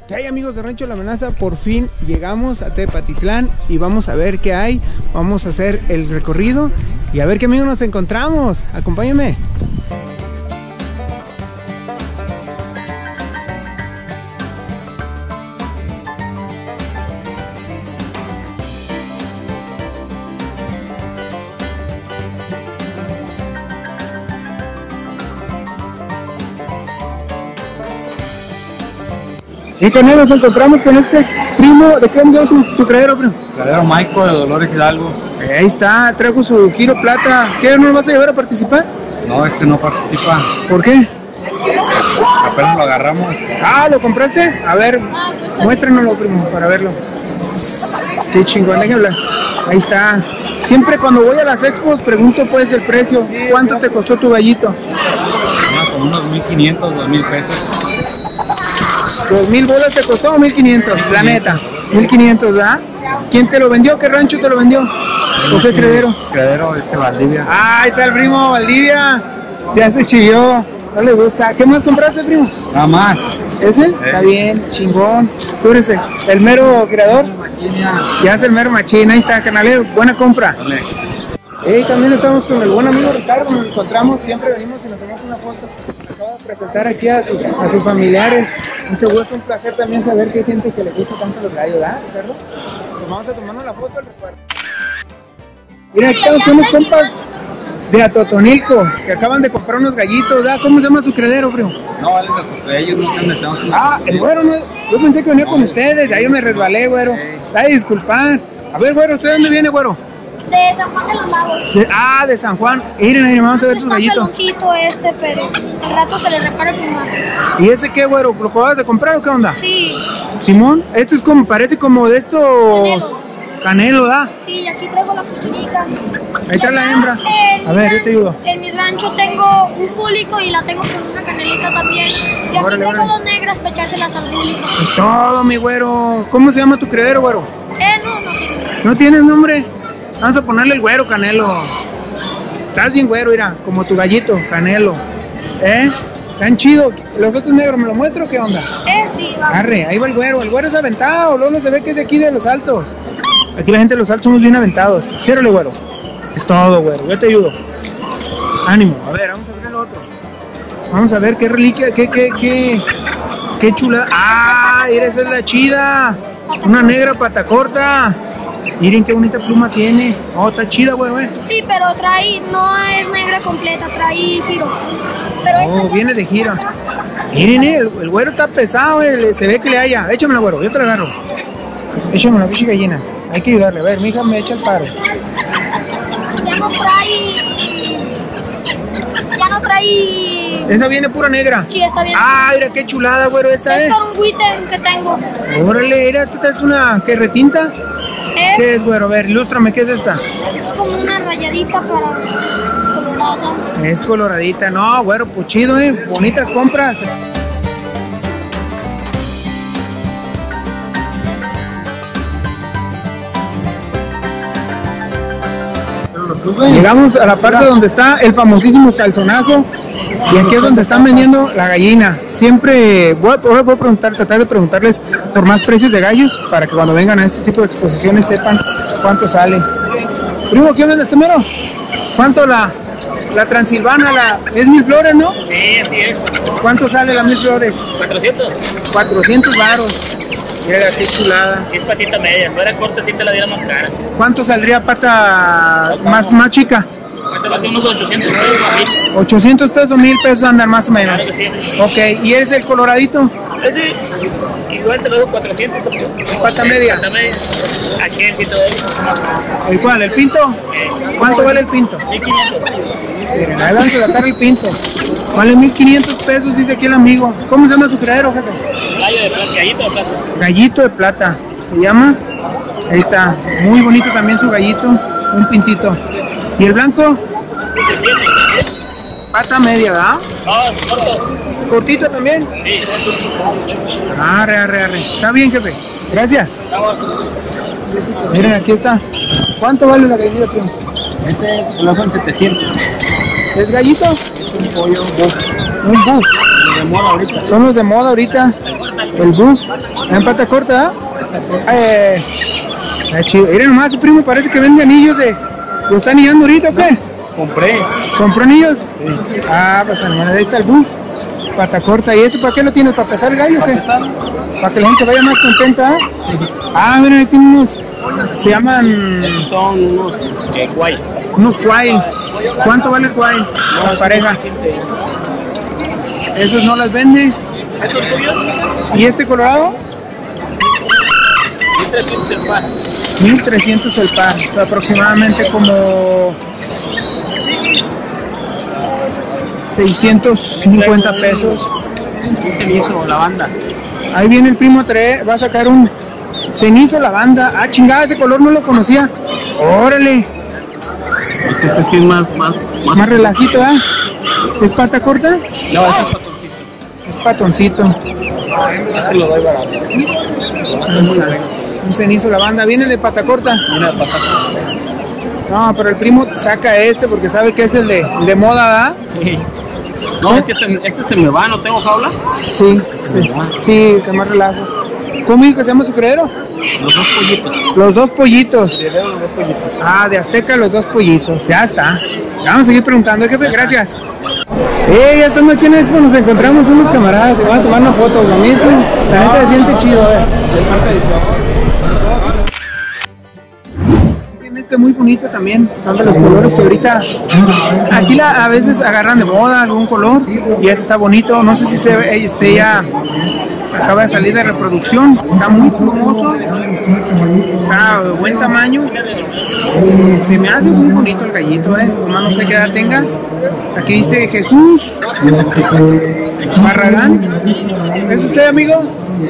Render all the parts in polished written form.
¿Qué hay, amigos de Rancho La Amenaza? Por fin llegamos a Tepatitlán y vamos a ver qué hay. Vamos a hacer el recorrido y a ver qué amigos nos encontramos. Acompáñenme. Y con él nos encontramos con este primo. ¿De qué vamos a ver tu criadero, primo? Criadero Maico de Dolores Hidalgo. Ahí está, traigo su giro plata. ¿Qué, no lo vas a llevar a participar? No, este no participa. ¿Por qué? Apenas lo agarramos. Ah, ¿lo compraste? A ver, muéstranoslo, primo, para verlo. Qué chingón, déjame hablar. Ahí está. Siempre cuando voy a las expos pregunto pues el precio. ¿Cuánto te costó tu gallito? Como unos 1,500, 2,000 pesos. 2,000 bolas te costó, 1,500, la neta. 1,500, ¿verdad? ¿Quién te lo vendió? ¿Qué rancho te lo vendió? ¿O qué criadero? Criadero Valdivia. Ah, ahí está el primo, Valdivia. Ya se chilló. No le gusta. ¿Qué más compraste, primo? Nada más. ¿Ese? Está bien, chingón. ¿Tú eres el mero creador? Ya es el mero machín. Ahí está, canal. Buena compra. Hey, también estamos con el buen amigo Ricardo. Nos encontramos, siempre venimos y nos tomamos una foto. Acabo de presentar aquí a sus familiares. Mucho gusto, un placer también saber que hay gente que le gusta tanto los gallos, ¿verdad, Ricardo? Pues vamos a tomarnos la foto al recuerdo. Mira, aquí estamos con unos compas de Atotonilco que acaban de comprar unos gallitos, ¿verdad? ¿Cómo se llama su criadero, primo? No, vale, porque ellos no se han deseado. Ah, el güero, no, yo pensé que venía con ustedes, ya yo me resbalé, güero. Ay, disculpar. A ver, güero, ¿usted de dónde viene, güero? De San Juan de los Lagos. De San Juan. Miren, vamos a ver sus gallitos. Pero al rato se le repara el plumaje. ¿Y ese qué, güero? ¿Lo acabas de comprar o qué onda? Sí. Simón, este es como, parece como de esto... Canelo. Canelo, ¿da? Sí, aquí traigo la futurita. Ahí está la hembra. A ver, yo te ayudo. En mi rancho tengo un público y la tengo con una canelita también. Y aquí traigo dos negras para echárselas al público. Es todo, mi güero. ¿Cómo se llama tu criadero, güero? No tiene. ¿No tiene nombre? Vamos a ponerle el güero, Canelo. Estás bien güero, mira, como tu gallito, Canelo. Tan chido. ¿Los otros negros me lo muestro o qué onda? Sí, va. Arre, ahí va el güero. El güero es aventado, luego no se ve que es aquí de los altos. Aquí la gente de los altos somos bien aventados. Ciérrale, güero. Es todo, güero. Yo te ayudo. Ánimo. A ver, vamos a ver el otro. Vamos a ver qué reliquia, qué chula. Ah, mira, esa es la chida. Una negra pata corta. Miren qué bonita pluma tiene. Oh, está chida, güero, Sí, pero no es negra completa, trae giro. Pero viene de giro. Miren, el güero está pesado, se ve que le haya. Échamela, güero, yo te la agarro. Échamela, bichi gallina. Hay que ayudarle. A ver, mi hija me echa el paro. Ya no trae. Esa viene pura negra. Sí, está bien. Ah, mira qué chulada, güero, esta es. Es un Witten que tengo. Órale, mira, esta es una, ¿qué, retinta? ¿Qué es, güero? A ver, ilústrame, ¿qué es esta? Es como una rayadita para colorada. Es coloradita, no, güero, pues chido, bonitas compras. Llegamos a la parte donde está el famosísimo calzonazo y aquí es donde están vendiendo la gallina. Siempre voy a tratar de preguntarles por más precios de gallos para que cuando vengan a este tipo de exposiciones sepan cuánto sale. Primo, ¿qué vende este mero? ¿Cuánto la Transilvana? Es 1,000 flores, ¿no? Sí, así es. ¿Cuánto sale la 1,000 flores? 400. 400 varos. Mira qué chulada. Sí, es patita media. Fuera corta sí te la diera más cara. ¿Cuánto saldría pata más chica? Ahorita va a ser unos 800 pesos a 1,000. 800 pesos, 1,000 pesos andan más o menos. Claro que sí. Ok, ¿y es el coloradito? Ese igual te lo dejo 400. Pata media. Pata media. Aquí sí te doy. ¿El cuál? ¿El pinto? ¿Cuánto vale el pinto? 1,500. Miren, ahí vamos a sacar el pinto. Vale 1,500 pesos, dice aquí el amigo. ¿Cómo se llama su criadero, jefe? Gallito de plata. Gallito de plata, se llama. Ahí está, muy bonito también su gallito. Un pintito. ¿Y el blanco? Pata media, ¿verdad? No, corto. ¿Cortito también? Sí. Arre. Está bien, jefe. Gracias. Miren, aquí está. ¿Cuánto vale la gallina, tío? Este lo son 700. ¿Es gallito? Es un pollo buff. Un buff. De moda ahorita. Son los de moda ahorita. El buff. En pata corta, chido. Miren nomás, primo, parece que vende anillos. ¿Lo están anillando ahorita o qué? ¿Compró anillos? Sí. Ah, pues ahí está el buff. Pata corta. ¿Y para qué lo tienes? ¿Para pesar el gallo o qué? Para que la gente vaya más contenta. Ah, miren, ahí tiene unos. Se llaman. Esos son unos guay. Unos cuay. ¿Cuánto vale el cuay? No, pareja. 15. Esos no las vende. ¿Esos tuyos? ¿Y este colorado? 1.300 el par. 1.300 el par. O sea, aproximadamente como 650 pesos. Un cenizo, lavanda. Ahí viene el primo va a sacar un cenizo lavanda. Ah, chingada, ese color no lo conocía. Órale. Este sí es más relajito, ¿ah? ¿Es pata corta? No, ese es patoncito. Es patoncito. Este lo doy barato. Un cenizo lavanda. ¿Viene de pata corta? Viene de pata corta. No, pero el primo saca este porque sabe que es el de moda, ¿verdad? Sí. No, es que este se me va, ¿no tengo jaula? Sí, que más relajo. ¿Cómo dijo que se llama su criadero? Los dos pollitos. Los dos pollitos. Los dos pollitos. Ah, de Azteca, los dos pollitos. Ya está. Vamos a seguir preguntando, jefe. Gracias. Ya estamos aquí en Expo, nos encontramos unos camaradas. Se van a tomar una foto. La neta se siente chido. Muy bonito también, son de los colores que ahorita aquí a veces agarran de moda algún color y ese está bonito. No sé si este ya acaba de salir de reproducción, está muy plumoso, está de buen tamaño, se me hace muy bonito el gallito, nomás no sé qué edad tenga. Aquí dice Jesús Barragán. ¿Es usted, amigo?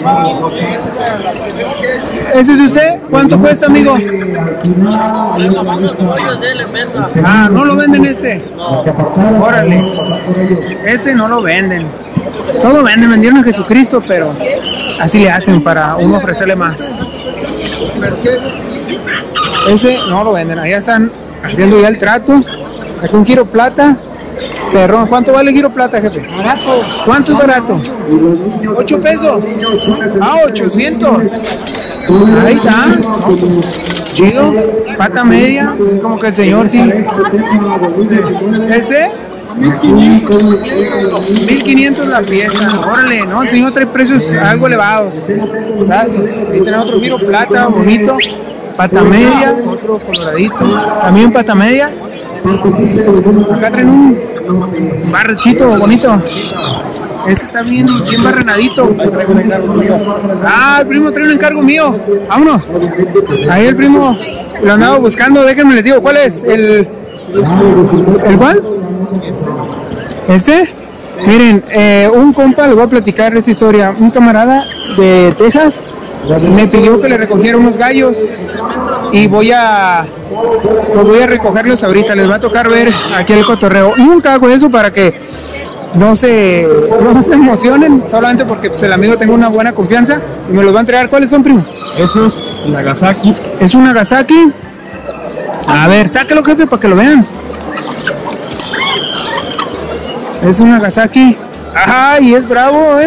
¿Ese es usted? ¿Cuánto cuesta, amigo? Ah, ¿no lo venden este? Órale. Ese no lo venden. Todo venden, vendieron a Jesucristo, pero así le hacen para uno ofrecerle más. Ese no lo venden, allá están haciendo ya el trato. Aquí un giro plata. Perrón, ¿cuánto vale el giro plata, jefe? Barato. ¿Cuánto es barato? 8 pesos. Ah, 800. Ahí está. No, pues, chido. Pata media. Como que el señor sí. ¿Ese? 1500 la pieza. Órale, no, el señor trae precios algo elevados. Gracias. Ahí tenemos otro giro plata, bonito. Pata media, otro coloradito, también pata media. Acá traen un barrechito bonito. Este está bien barrenadito. Ah, el primo trae un encargo mío. Vámonos. Ahí el primo lo andaba buscando. Déjenme les digo, ¿cuál es? ¿El cuál? ¿Este? Miren, un compa, les voy a platicar esta historia. Un camarada de Texas me pidió que le recogiera unos gallos y voy a recogerlos ahorita. Les va a tocar ver aquí el cotorreo. Nunca hago eso para que no se emocionen, solamente porque pues, el amigo tengo una buena confianza y me los va a entregar. ¿Cuáles son, primo? Eso es Nagasaki. ¿Es un Nagasaki? A ver, sáquelo, jefe, para que lo vean. Es un Nagasaki. Ajá, y es bravo,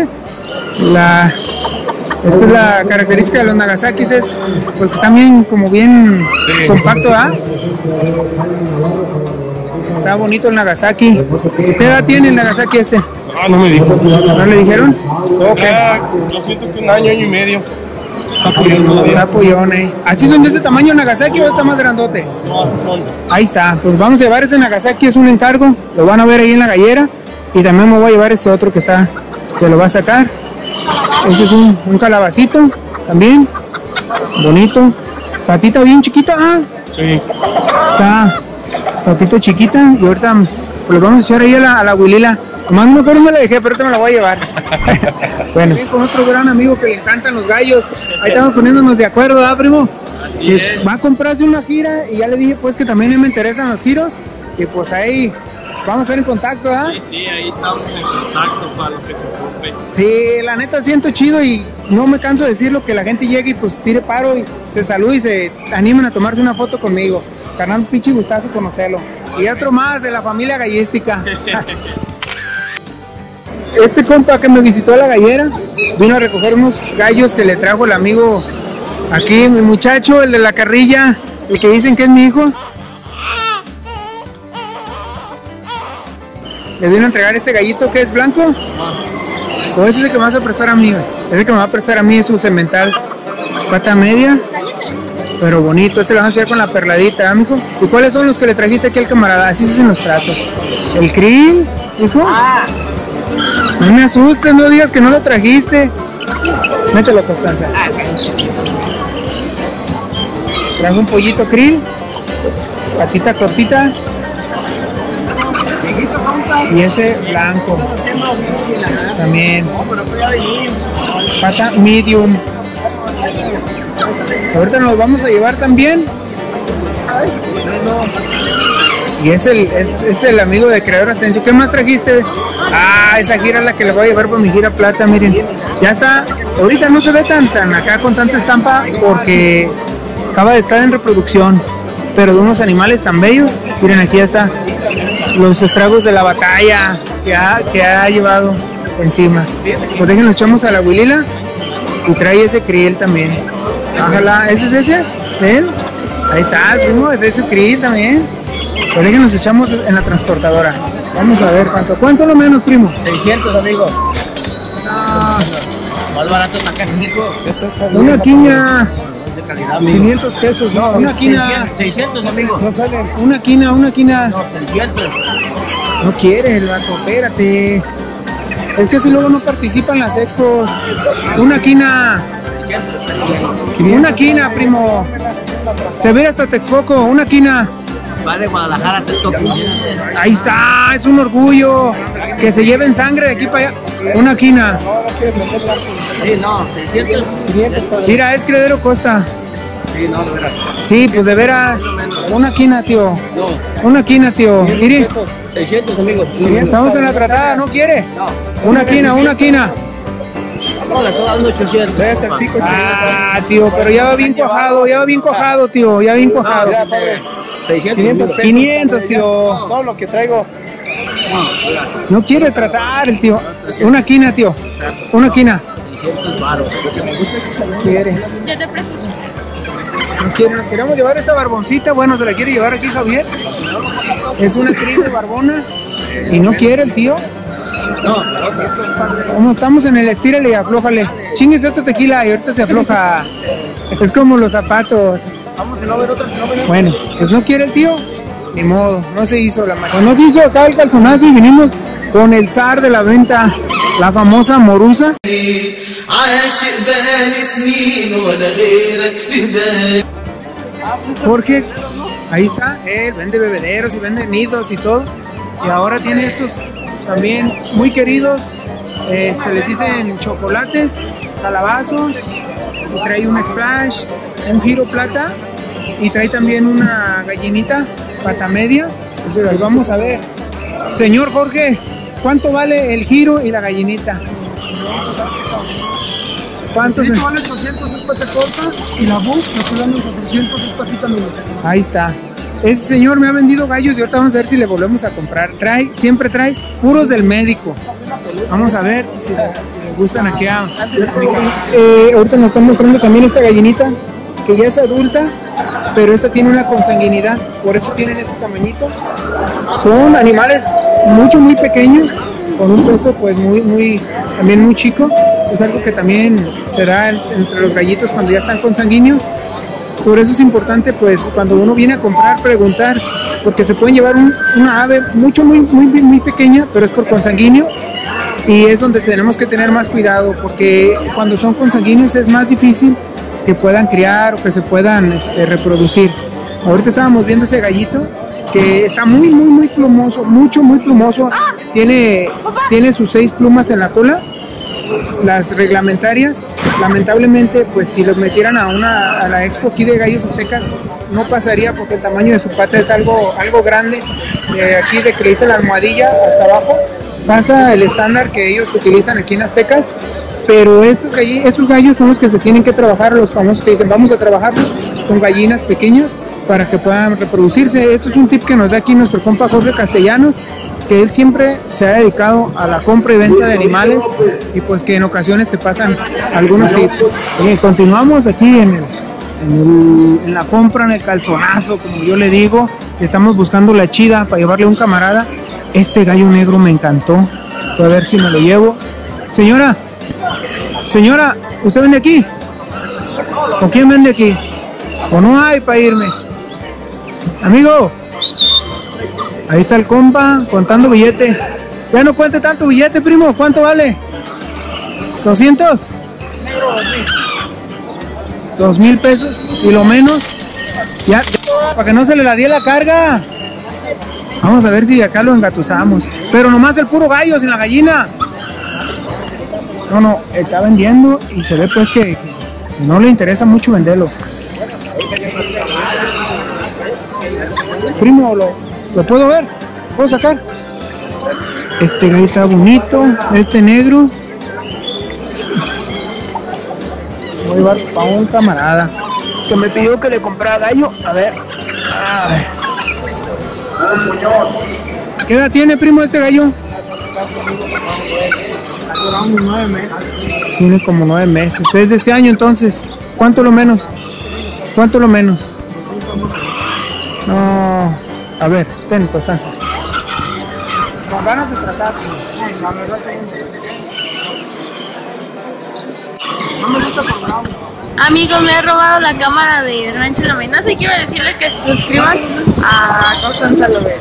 Esta es la característica de los Nagasakis, es pues que están bien, como bien compacto, ¿ah? Está bonito el Nagasaki. ¿Qué edad tiene el Nagasaki este? Ah, no me dijo. ¿No le dijeron? Yo siento que un año y medio. Está pollón, ¿Así son de ese tamaño Nagasaki o está más grandote? No, así son. Ahí está, pues vamos a llevar ese Nagasaki, es un encargo. Lo van a ver ahí en la gallera. Y también me voy a llevar este otro que lo va a sacar. Ese es un calabacito también, bonito, patita bien chiquita, Sí. Está patita chiquita y ahorita pues lo vamos a echar ahí a la Wilila. Nomás no me acuerdo, me la dejé, pero ahorita me la voy a llevar. Bueno, con otro gran amigo que le encantan los gallos, ahí estamos poniéndonos de acuerdo, ¿verdad, primo? Así es. Va a comprarse una gira y ya le dije pues que también me interesan los giros y pues ahí vamos a estar en contacto, ¿verdad? Sí, ahí estamos en contacto para lo que se ocupe. Sí, la neta siento chido y no me canso de decirlo, que la gente llegue y pues tire paro y se salude y se animen a tomarse una foto conmigo. Carnal, pinche gustazo conocerlo. Y otro más de la familia gallística. este compa que me visitó a la gallera vino a recoger unos gallos que le trajo el amigo aquí, mi muchacho, el de la carrilla, el que dicen que es mi hijo. Le vino a entregar este gallito que es blanco. O ese es el que me vas a prestar a mí, güey. Ese que me va a prestar a mí es su cemental. Pata media. Pero bonito, este lo vamos a hacer con la perladita, ¿eh, mijo? ¿Y cuáles son los que le trajiste aquí al camarada? Así se hacen los tratos. ¿El krill, hijo? No me asustes, no digas que no lo trajiste. Mételo, Constanza. Trajo un pollito krill. Patita cortita. Y ese blanco. También. Pata medium. Ahorita nos vamos a llevar también. Y es el amigo de Creador Ascenso. ¿Qué más trajiste? Ah, esa gira es la que le voy a llevar por mi gira plata, miren. Ya está. Ahorita no se ve tan acá con tanta estampa porque acaba de estar en reproducción. Pero de unos animales tan bellos. Miren, aquí ya está. Los estragos de la batalla que ha llevado encima. Pues déjenlo, echamos a la Wilila. Y trae ese krill también. Ojalá, ¿ese es ese? ¿Ven? Ahí está, primo, es ese krill también. Pues déjenlo, nos echamos en la transportadora. Vamos a ver cuánto lo menos, primo. 600, amigo. Ah, Más barato está acá en México. una quiña. De calidad, amigo. 500 pesos, no, una quina. 600, amigo. No sale, una quina. No, 600. No quiere el vato, espérate. Es que si luego no participan las expos. Una quina. 600. Una quina, primo. Se ve hasta Texcoco, una quina. Va de Guadalajara a Texcoco. Ahí está, es un orgullo. Que se lleven sangre de aquí para allá. Una quina. Sí, no, 600. Mira, es Credero Costa. Sí, no, de veras. Sí, pues de veras. Una quina, tío. No, Una quina, tío. Mire, 600, amigo. estamos en la tratada, ¿no quiere? No. Una quina, una quina. No, le estoy dando 800. Ah, tío, pero ya va bien cuajado, tío, ya bien cuajado. 600. 500, tío. Todo lo que traigo. No quiere tratar el tío. Una quina, tío. Una quina. 600 baros. Quiere. Ya te presto. No quiere. Nos queremos llevar esta barboncita. Bueno, se la quiere llevar aquí Javier. Es una actriz de barbona. Y no quiere el tío. No, Como estamos en el estírale y aflójale. Chingues otro tequila y ahorita se afloja. Es como los zapatos. Bueno, pues no quiere el tío. Ni modo, no se hizo la macha. Pues no se hizo acá el calzonazo y vinimos con el zar de la venta, la famosa Morusa. Jorge, ahí está, él vende bebederos y vende nidos y todo. Y ahora tiene estos también muy queridos, les dicen chocolates, calabazos, y trae un splash, un giro plata, y trae también una gallinita, pata media. Entonces las vamos a ver. Señor Jorge, ¿cuánto vale el giro y la gallinita? ¿Cuántos? El vale 800, es pata corta, y la book la estoy dando en 400, es patita media. Ahí está. Ese señor me ha vendido gallos y ahorita vamos a ver si le volvemos a comprar. Siempre trae puros del médico. Vamos a ver si le gustan aquí a... ahorita nos están mostrando también esta gallinita, que ya es adulta, pero esta tiene una consanguinidad, por eso tienen este tamañito. Son animales muy pequeños, con un peso pues también muy chico. Es algo que también se da entre los gallitos cuando ya están consanguíneos. Por eso es importante, pues, cuando uno viene a comprar, preguntar, porque se pueden llevar una ave muy pequeña, pero es por consanguíneo, y es donde tenemos que tener más cuidado, porque cuando son consanguíneos es más difícil que puedan criar o que se puedan reproducir. Ahorita estábamos viendo ese gallito que está muy plumoso, muy plumoso. Tiene sus 6 plumas en la cola, las reglamentarias. Lamentablemente, pues si lo metieran a la expo aquí de gallos aztecas, no pasaría porque el tamaño de su pata es algo grande. Aquí de que le hice la almohadilla hasta abajo, pasa el estándar que ellos utilizan aquí en Aztecas. Pero estos gallos son los que se tienen que trabajar, los famosos que dicen vamos a trabajarlos con gallinas pequeñas para que puedan reproducirse. Esto es un tip que nos da aquí nuestro compa Jorge Castellanos, que él siempre se ha dedicado a la compra y venta de animales y pues que en ocasiones te pasan algunos tips. Continuamos aquí en la compra, en el calzonazo, como yo le digo. Estamos buscando la chida para llevarle a un camarada. Este gallo negro me encantó. Voy a ver si me lo llevo. Señora, ¿usted vende aquí? ¿Con quién vende aquí? ¿O no hay para irme? Amigo, ahí está el compa contando billete. Ya no cuente tanto billete, primo. ¿Cuánto vale? ¿200? 2,000 pesos y lo menos. Ya, para que no se le la dé la carga. Vamos a ver si acá lo engatusamos. Pero nomás el puro gallo, sin la gallina. No, está vendiendo y se ve pues que no le interesa mucho venderlo. Primo, ¿lo puedo ver? ¿Puedo sacar? Este gallo está bonito, este negro. Voy a llevar para un camarada que me pidió que le comprara gallo. A ver. ¿Qué edad tiene, primo, este gallo? Tiene como 9 meses. Es de este año entonces. ¿Cuánto lo menos? ¿Cuánto lo menos? No. A ver, ten constancia. Con ganas de tratar. La verdad Amigos, me he robado la cámara de Rancho La Amenaza y quiero decirles que se suscriban a Constanza Lover.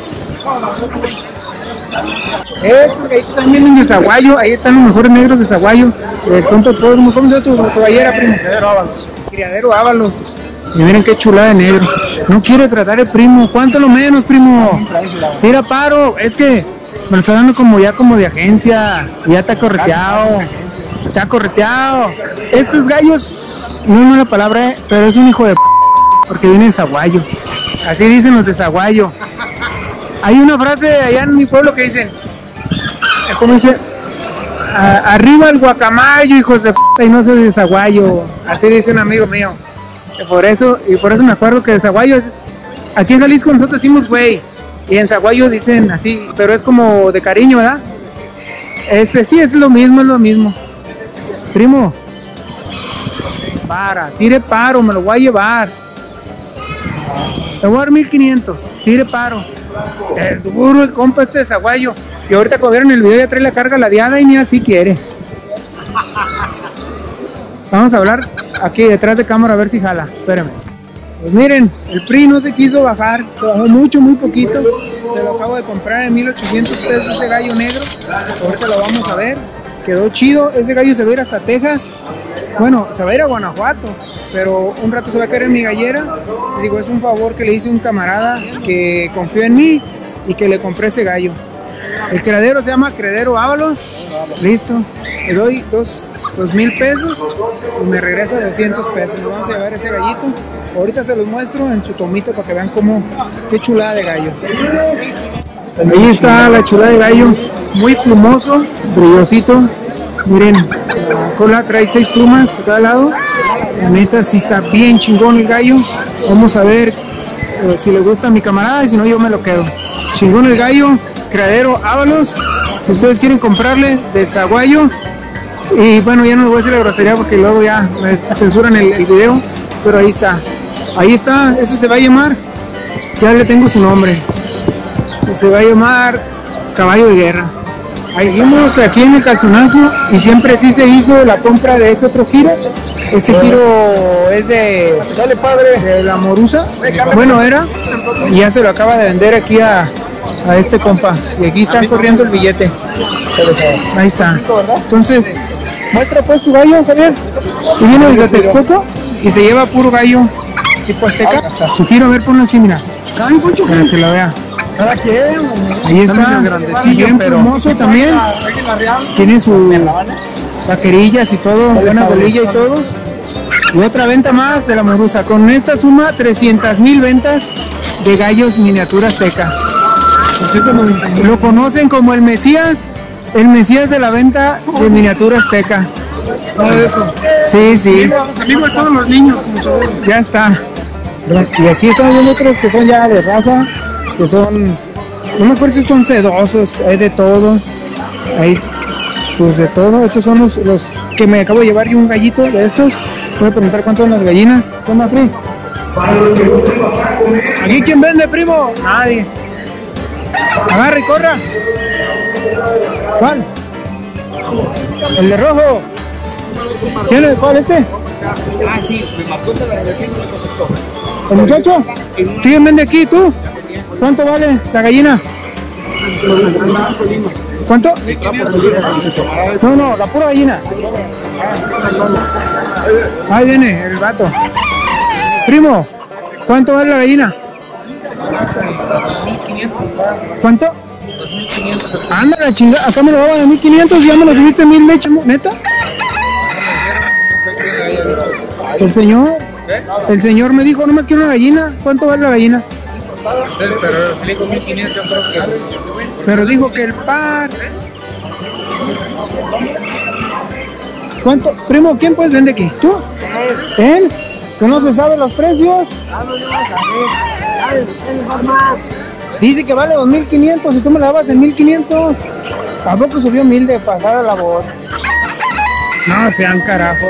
Estos gallitos también vienen de Zaguayo. Ahí están los mejores negros de Zaguayo. ¿Cómo se llama tu gallera, primo? Criadero Ábalos. Criadero Ábalos. Y miren qué chulada de negro. No quiere tratar el primo. ¿Cuánto lo menos, primo? Tira paro. Es que me lo está dando como de agencia. Ya está correteado. Está correteado. Estos gallos, no es mala palabra, pero es un hijo de porque viene de Zaguayo. Así dicen los de Zaguayo. Hay una frase allá en mi pueblo que dicen, ¿cómo dice? Arriba el guacamayo, hijos de y no soy de Zaguayo. Así dice un amigo mío. Por eso me acuerdo que de Zaguayo es. Aquí en Jalisco nosotros decimos güey. Y en Zaguayo dicen así, pero es como de cariño, ¿verdad? Sí, es lo mismo. Primo, tire paro, me lo voy a llevar. Te voy a dar 1,500, tire paro. El duro el compa este de Zaguayo. Y ahorita como vieron el video ya trae la carga ladeada y ni así quiere. Vamos a hablar aquí detrás de cámara a ver si jala. Espérenme. Pues miren, el PRI no se quiso bajar. Se bajó muy poquito. Se lo acabo de comprar en 1,800 pesos ese gallo negro. Ahorita lo vamos a ver. Quedó chido. Ese gallo se va a ir hasta Texas. Bueno, se va a ir a Guanajuato. Pero un rato se va a caer en mi gallera. Digo, es un favor que le hice a un camarada que confió en mí y que le compré ese gallo. El criadero se llama Criadero Ábalos. Listo. Le doy 2,000 pesos y me regresa 200 pesos. Nos vamos a llevar ese gallito. Ahorita se los muestro en su tomito para que vean qué chulada de gallo. Ahí está la chulada de gallo. Muy plumoso, brillosito. Miren, la cola trae 6 plumas a cada lado. La neta sí está bien chingón el gallo. Vamos a ver si le gusta a mi camarada y si no yo me lo quedo. Chingón el gallo, Criadero Ábalos. Si ustedes quieren comprarle del Zaguayo. Y bueno, ya no les voy a decir la grosería porque luego ya me censuran el video. Pero ahí está. Ahí está, ese se va a llamar. Ya le tengo su nombre. Se va a llamar Caballo de Guerra. Ahí estamos aquí en el calzonazo y siempre sí se hizo la compra de ese otro giro. Este giro es de la Morusa. Bueno, era. Y ya se lo acaba de vender aquí a este compa. Y aquí está corriendo el billete. Ahí está. Entonces, muestra pues tu gallo, Javier. Y viene desde Texcoco y se lleva puro gallo tipo azteca. Su giro, a ver, ponlo así, mira. Para que lo vea. Ahí está, bien hermoso también. Tiene sus vaquerillas y todo, buena bolilla y todo. Y otra venta más de la Morusa. Con esta suma 300,000 ventas de gallos miniatura azteca. Lo conocen como el Mesías de la venta de miniatura azteca. Todo eso. Sí. Amigo de todos los niños, como seguro. Ya está. Y aquí estamos viendo otros que son ya de raza, que son No me acuerdo si son sedosos, hay de todo. Hay pues de todo. Estos son los que me acabo de llevar y un gallito de estos. Voy a preguntar cuánto son las gallinas. Toma, Pri. ¿Aquí quién vende, primo? Nadie. Agarra y corra. ¿Cuál? El de rojo. ¿Quién es? ¿Cuál este? Ah, sí, me marcó esa la vecina y me contestó. ¿El muchacho? ¿Quién vende aquí, tú? ¿Cuánto vale la gallina? ¿Cuánto? No, la pura gallina. Ahí viene el vato. Primo, ¿cuánto vale la gallina? 1500. ¿Cuánto? 2500. Anda la chingada, acá me lo daban a 1500 y ya me lo subiste a 1000 leche, ¿neta? El señor me dijo, nomás quiero una gallina. ¿Cuánto vale la gallina? Pero dijo 1500, creo que. Pero dijo que el par. ¿Cuánto? Primo, ¿quién pues vende aquí? ¿Tú? ¿Él? ¿Que no se sabe los precios? Dice que vale 2500 y tú me la dabas en 1500. Tampoco subió 1000 de pasada la voz. No sean carajos.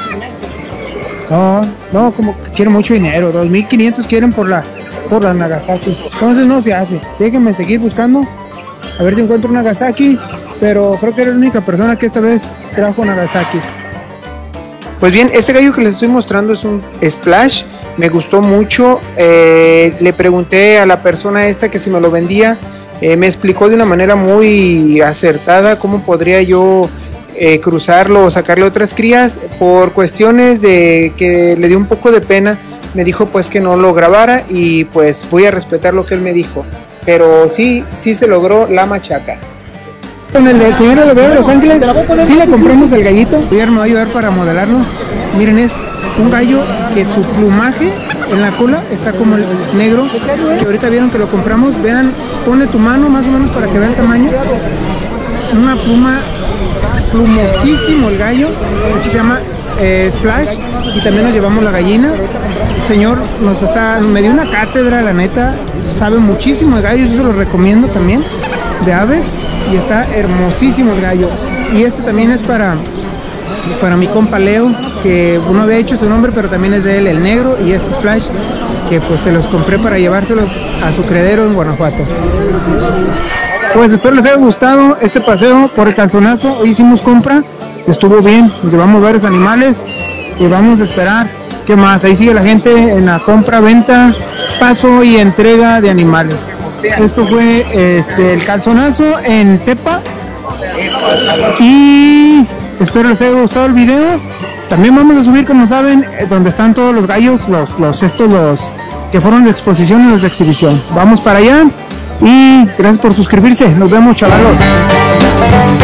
No, como que quieren mucho dinero. 2500 quieren por la Nagasaki. Entonces no se hace. Déjenme seguir buscando. A ver si encuentro un Nagasaki. Pero creo que era la única persona que esta vez trajo Nagasakis. Pues bien, este gallo que les estoy mostrando es un Splash. Me gustó mucho. Le pregunté a la persona esta que si me lo vendía. Me explicó de una manera muy acertada cómo podría yo cruzarlo o sacarle otras crías. Por cuestiones de que le dio un poco de pena, me dijo pues que no lo grabara y pues voy a respetar lo que él me dijo. Pero sí se logró la machaca. Con el del señor de Los Ángeles, sí le compramos el gallito. Ayer me va a ayudar para modelarlo. Miren, es un gallo que su plumaje en la cola está como el negro, que ahorita vieron que lo compramos. Vean, pone tu mano más o menos para que vean el tamaño. Una pluma, plumosísimo el gallo. Ese se llama Splash. Y también nos llevamos la gallina. El señor me dio una cátedra, la neta. Sabe muchísimo de gallos, yo se lo recomiendo también, de aves. Y está hermosísimo el gallo. Y este también es para mi compa Leo, que uno había hecho su nombre, pero también es de él, el negro. Y este Splash, que pues se los compré para llevárselos a su criadero en Guanajuato. Pues espero les haya gustado este paseo por el Calzonazo. Hoy hicimos compra, estuvo bien, llevamos varios animales y vamos a esperar. ¿Qué más? Ahí sigue la gente en la compra, venta, paso y entrega de animales. Esto fue el Calzonazo en Tepa. Y espero les haya gustado el video. También vamos a subir, como saben, donde están todos los gallos, los que fueron de exposición y los de exhibición. Vamos para allá y gracias por suscribirse. Nos vemos, chavalos.